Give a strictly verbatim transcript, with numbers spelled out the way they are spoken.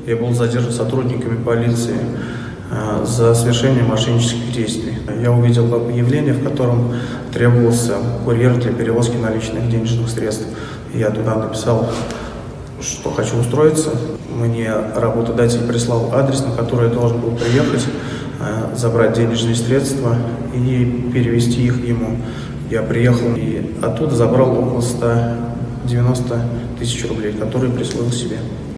Я был задержан сотрудниками полиции за совершение мошеннических действий. Я увидел объявление, в котором требовался курьер для перевозки наличных денежных средств. Я туда написал, что хочу устроиться. Мне работодатель прислал адрес, на который я должен был приехать, забрать денежные средства и перевести их ему. Я приехал и оттуда забрал около ста девяноста тысяч рублей, которые присвоил себе.